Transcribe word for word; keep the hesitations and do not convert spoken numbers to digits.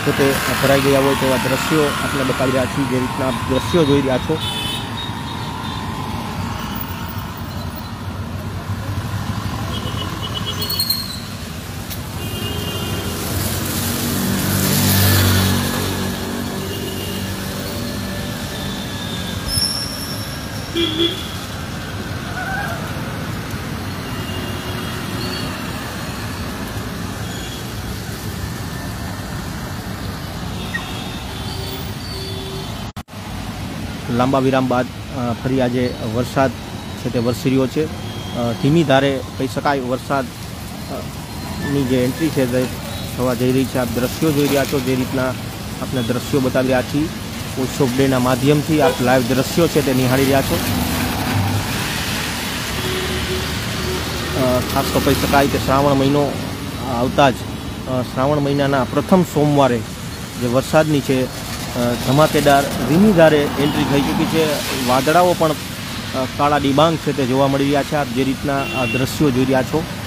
પોતે ભરાઈ ગયા હોય તેવા દ્રશ્યો આપણે બતાવી રહ્યા છીએ। જે રીતના આપ દ્રશ્યો જોઈ રહ્યા છો लांबा विराम बाद फरी आज वरसाद है ते वरसी रह्यो छे। धीमी धारे कही शकाय वरसादनी जे एंट्री है ते थवा जई रही है। आप दृश्यों जोई रह्या छो। जे रीतना आपने दृश्यों बतावी रह्या छीए उत्सव डे ना माध्यम थी आप लाइव दृश्यों है ते निहाળી रह्या छो। खास तो कही शकाय कि श्रावण महीनो आवता ज श्रावण महीना प्रथम सोमवारे जे वरसादनी छे धमाकेदार धीमी धारे एंट्री थई चूकी है। वादळाओ पण काळा डिबांग है ते जोवा मळी रह्या छे। आप जे रीतना आ दृश्यों जोई रह्या छो।